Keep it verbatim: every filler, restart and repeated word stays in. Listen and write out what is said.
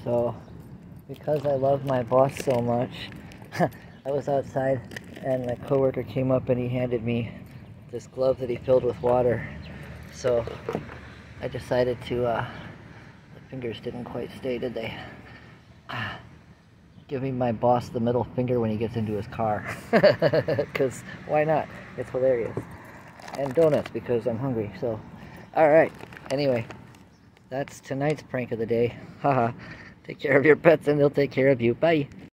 So, because I love my boss so much, I was outside and my coworker came up and he handed me this glove that he filled with water. So, I decided to, uh, the fingers didn't quite stay, did they? Giving my boss the middle finger when he gets into his car. Because why not? It's hilarious. And donuts because I'm hungry. So, alright. Anyway, that's tonight's prank of the day. Haha. Take care of your pets and they'll take care of you. Bye.